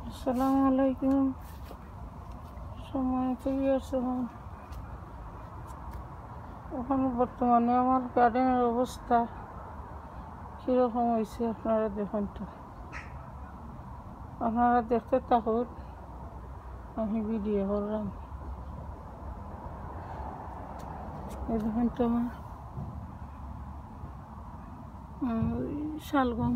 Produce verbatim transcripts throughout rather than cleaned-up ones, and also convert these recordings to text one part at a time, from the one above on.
আসসালামু আলাইকুম। সময় পেয়ে আছে ওখানে বর্তমানে আমার গার্ডেনের অবস্থা কীরকম হয়েছে আপনারা দেখুন তো। আপনারা দেখতে থাকুন, আমি ভিডিও করলাম। এই দেখুন তো আমার শালগম,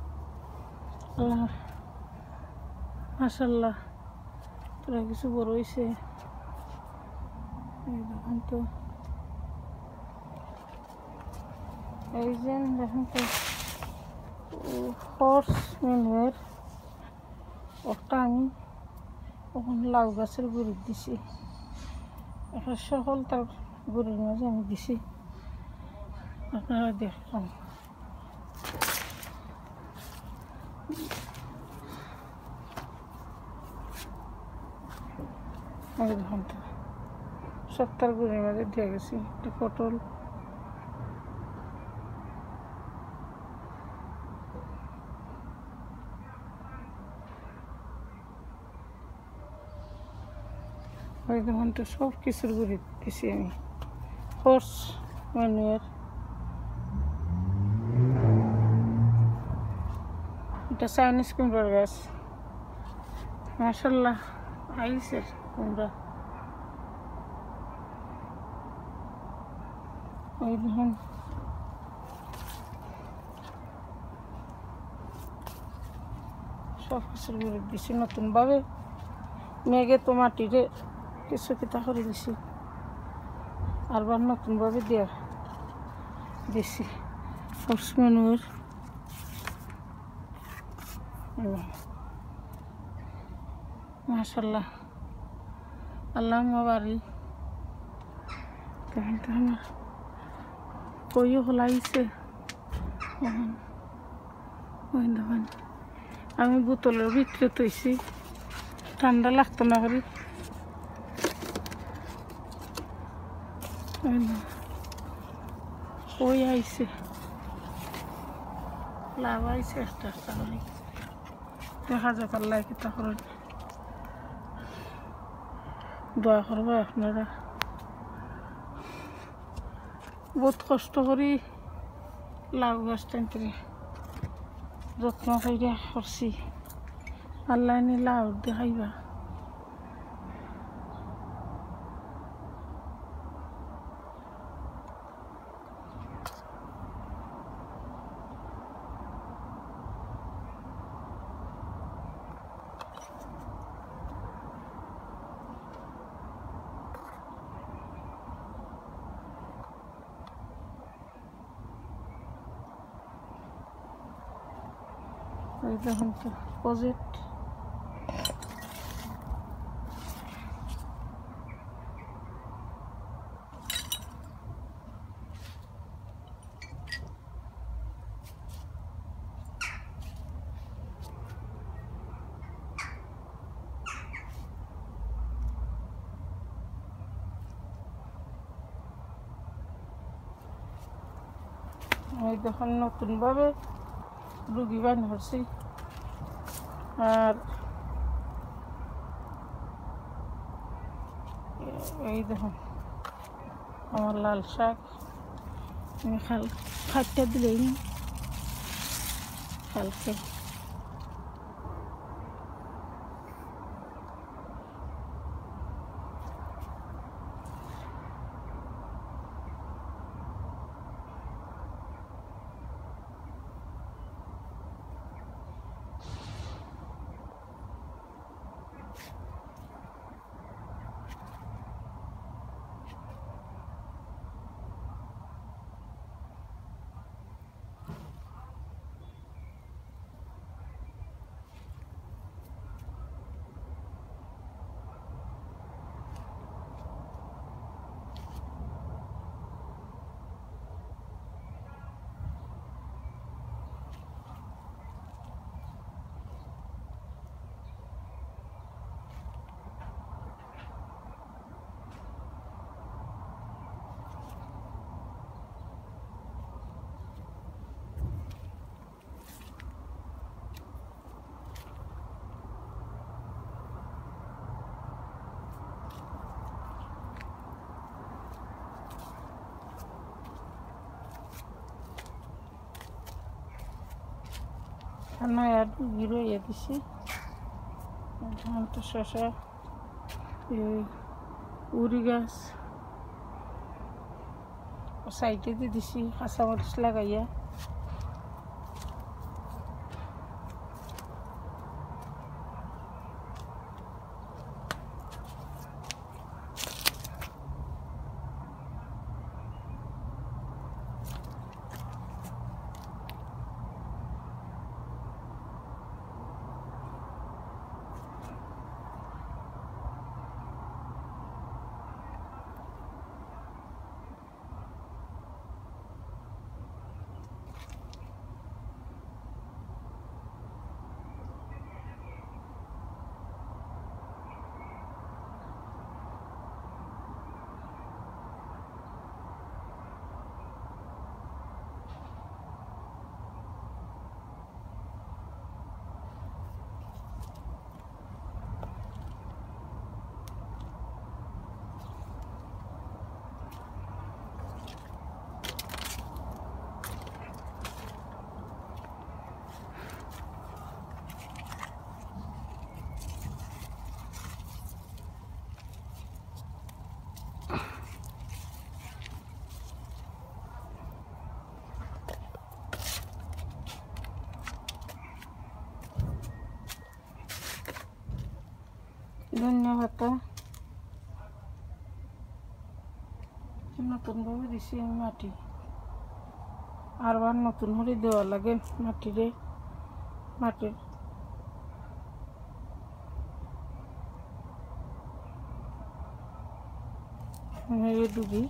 মাশাল্লাহ তোরা কিছু বড় হয়েছে। এই দেখুন তো, এই যে দেখুন তো হর্স মিনের ওটা আমি ওখানে লাউ গাছের গুঁড়ি দিছি, একটা সকল তার গুঁড়ির মাঝে আমি দিছি। আপনারা দেখুন, এই দেখুন তো সত্তর গুঁড়ির মাঝে দিয়ে গেছি একটা পটল। ওই দেখুন তো সব কিছুর গুঁড়ি দিছি আমি, হর্স ম্যানুয়ার। এটা চাইনিজ কুমড়ার গাছ, মাশাল্লাহ আইছে কুমড়া। ওই দেখুন সব কিছুর গুঁড়ি দিছি নতুনভাবে। মেঘে তো মাটিরে কিছু কিতা করে দিছি, আরবার নতুনভাবে দিয়া দিছি হর্স ম্যানুয়ার। মাশাল্লাহ আল্লাহ বাড়ি আমার কইও হলাইছে। ওই দেখুন আমি বোতলের ভিতরে তৈছি, ঠান্ডা লাগতো না করি। ওই আইছে লাভ আইছে একটা একটা করে, দেখা যাক আল্লাহ কিতা করেন। দোয়া করবো আপনারা। বহুত কষ্ট করি লাউ গাছ টানতে যত্ন করে করছি, আল্লাহ নি লাউ দেখাইবা। এই দেখুন তো প্রজেক্ট, এই দেখুন নতুনভাবে রুগী বান করছি। আর এই দেখুন আমার লাল শাক আমি খাল খাটটা দিলেই না খালকে। নয়া গিরো ইয়ে দিছি তো শশা উড়ি গাছ সাইডে দিয়ে দিছি কাঁচামরিচ লাগাইয়া ধন্যবাদ নতুনভাবে দিছি আমি মাটি আরবার নতুন করে দেওয়া লাগে মাটিরে মাটির ডুবি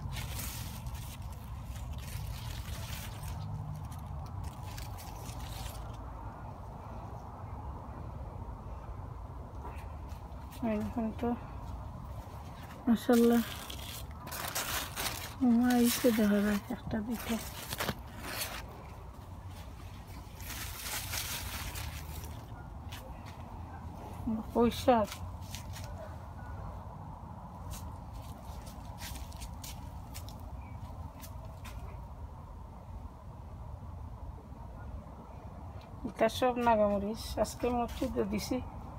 এখন তো মাশাআল্লাহ আইসে দেখা যায় একটা দিকে পয়সা এটা সব নাগামরিচ আজকে মসজিদে দিছি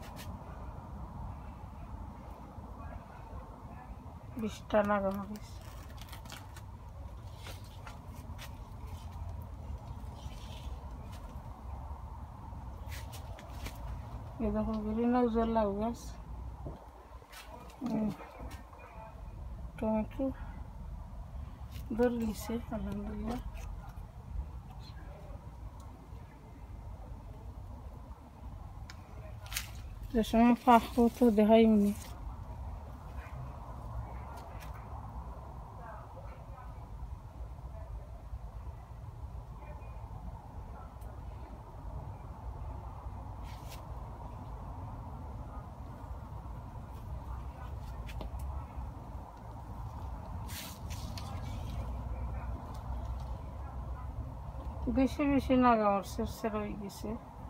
বিশটা নাগামরিচ এই দেখো বিভিন্ন উজ্জ্বল লাউ গাছ টমেটো ধরে নিছে আলহামদুলিল্লাহ যে সময় পাকবো তো দেখাই মনে বেশি বেশি নাগামরিচের সেরা হয়ে গেছে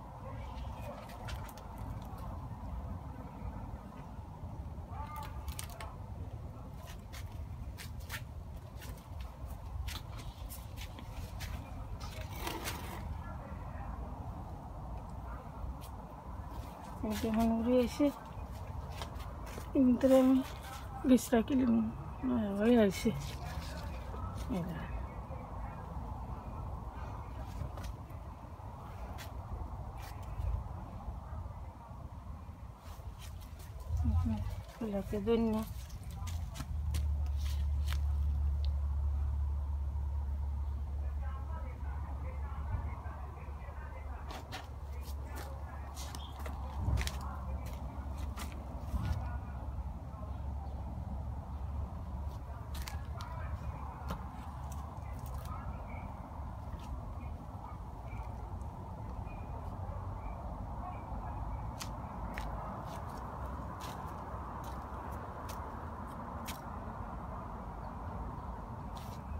যখন উড়ে এসে কিন্তু আমি বিছরা কিনলাম হয়ে আসে ফুলাকে ধন্য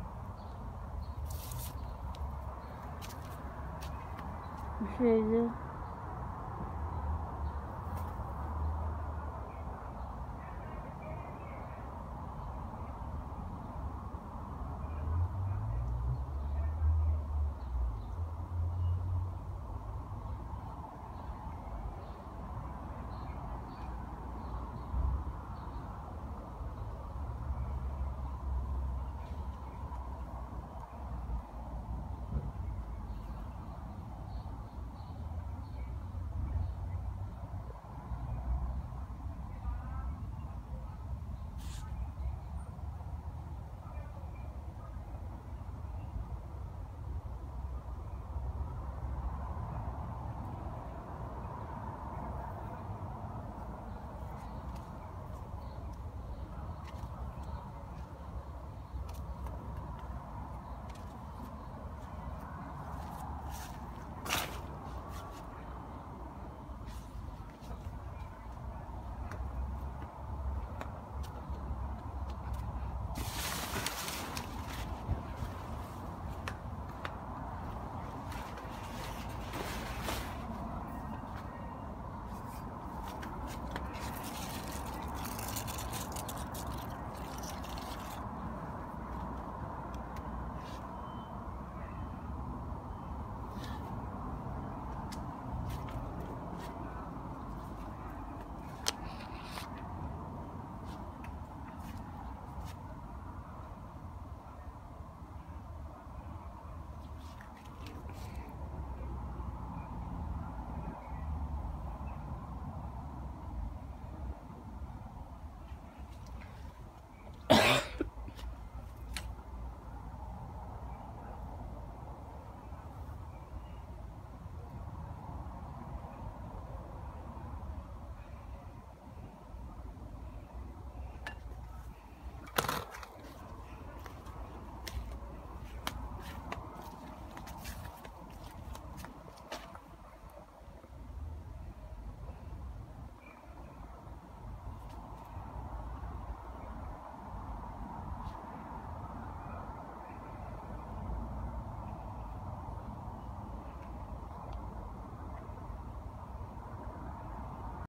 সেই যে